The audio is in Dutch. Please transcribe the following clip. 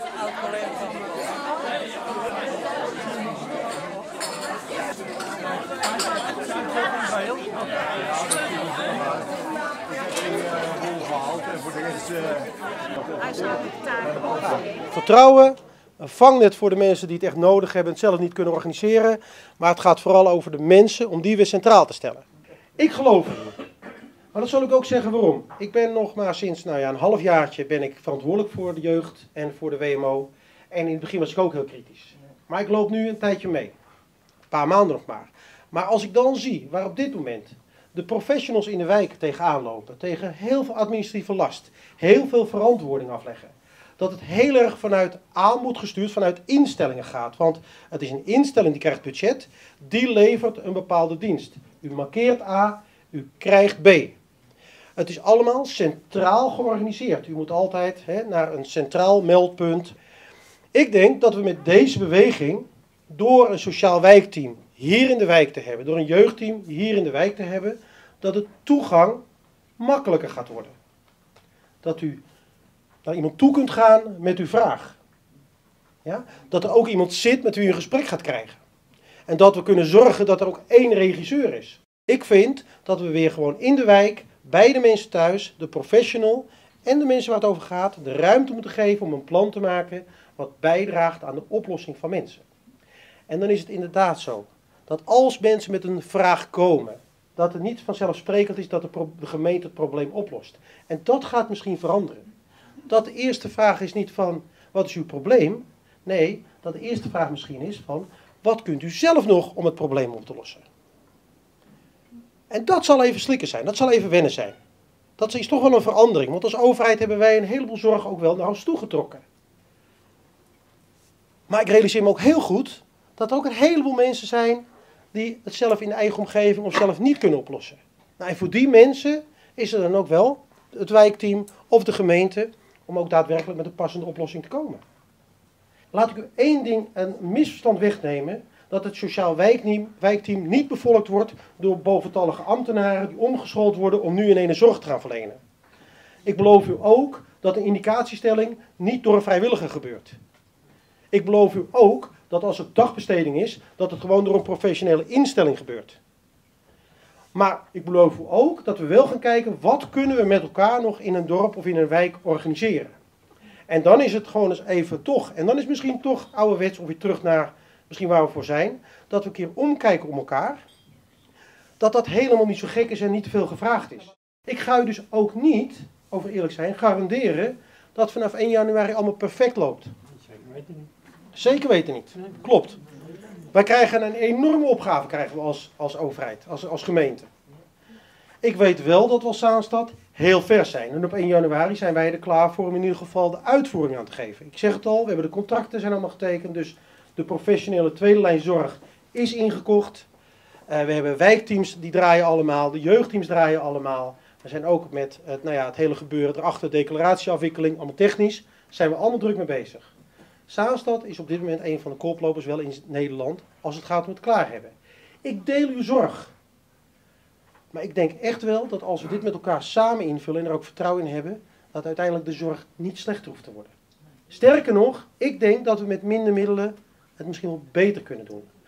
Vertrouwen, een vangnet voor de mensen die het echt nodig hebben en het zelf niet kunnen organiseren. Maar het gaat vooral over de mensen, om die weer centraal te stellen. Ik geloof erin. Maar dat zal ik ook zeggen waarom. Ik ben nog maar sinds een halfjaartje ben ik verantwoordelijk voor de jeugd en voor de WMO. En in het begin was ik ook heel kritisch. Maar ik loop nu een tijdje mee. Een paar maanden nog maar. Maar als ik dan zie waar op dit moment de professionals in de wijk tegenaan lopen, tegen heel veel administratieve last, heel veel verantwoording afleggen, dat het heel erg vanuit aanbod gestuurd, vanuit instellingen gaat. Want het is een instelling die krijgt budget, die levert een bepaalde dienst. U markeert A, u krijgt B. Het is allemaal centraal georganiseerd. U moet altijd naar een centraal meldpunt. Ik denk dat we met deze beweging, door een sociaal wijkteam hier in de wijk te hebben, door een jeugdteam hier in de wijk te hebben, dat de toegang makkelijker gaat worden. Dat u naar iemand toe kunt gaan met uw vraag. Ja? Dat er ook iemand zit met wie u een gesprek gaat krijgen. En dat we kunnen zorgen dat er ook één regisseur is. Ik vind dat we weer gewoon in de wijk, bij de mensen thuis, de professional en de mensen waar het over gaat, de ruimte moeten geven om een plan te maken wat bijdraagt aan de oplossing van mensen. En dan is het inderdaad zo, dat als mensen met een vraag komen, dat het niet vanzelfsprekend is dat de gemeente het probleem oplost. En dat gaat misschien veranderen. Dat de eerste vraag is niet van, wat is uw probleem? Nee, dat de eerste vraag misschien is van, wat kunt u zelf nog om het probleem op te lossen? En dat zal even slikken zijn, dat zal even wennen zijn. Dat is toch wel een verandering, want als overheid hebben wij een heleboel zorg ook wel naar ons toegetrokken. Maar ik realiseer me ook heel goed dat er ook een heleboel mensen zijn die het zelf in de eigen omgeving of zelf niet kunnen oplossen. Nou, en voor die mensen is er dan ook wel het wijkteam of de gemeente om ook daadwerkelijk met een passende oplossing te komen. Laat ik u één ding, een misverstand wegnemen, dat het sociaal wijkteam niet bevolkt wordt door boventallige ambtenaren die omgeschoold worden om nu in een zorg te gaan verlenen. Ik beloof u ook dat een indicatiestelling niet door een vrijwilliger gebeurt. Ik beloof u ook dat als het dagbesteding is, dat het gewoon door een professionele instelling gebeurt. Maar ik beloof u ook dat we wel gaan kijken, wat kunnen we met elkaar nog in een dorp of in een wijk organiseren. En dan is het gewoon eens even toch, en dan is misschien toch ouderwets of weer terug naar misschien waar we voor zijn, dat we een keer omkijken om elkaar, dat dat helemaal niet zo gek is en niet te veel gevraagd is. Ik ga u dus ook niet, over eerlijk zijn, garanderen dat vanaf 1 januari allemaal perfect loopt. Zeker weten niet. Klopt. Wij krijgen een enorme opgave krijgen we als overheid, als gemeente. Ik weet wel dat we als Zaanstad heel ver zijn. En op 1 januari zijn wij er klaar voor om in ieder geval de uitvoering aan te geven. Ik zeg het al, we hebben de contracten zijn allemaal getekend. Dus de professionele tweede lijn zorg is ingekocht. We hebben wijkteams die draaien allemaal. De jeugdteams draaien allemaal. We zijn ook met het hele gebeuren erachter, declaratieafwikkeling, allemaal technisch. Zijn we allemaal druk mee bezig. Zaanstad is op dit moment een van de koplopers wel in Nederland als het gaat om het klaar hebben. Ik deel uw zorg. Maar ik denk echt wel dat als we dit met elkaar samen invullen en er ook vertrouwen in hebben, dat uiteindelijk de zorg niet slechter hoeft te worden. Sterker nog, ik denk dat we met minder middelen het misschien wel beter kunnen doen.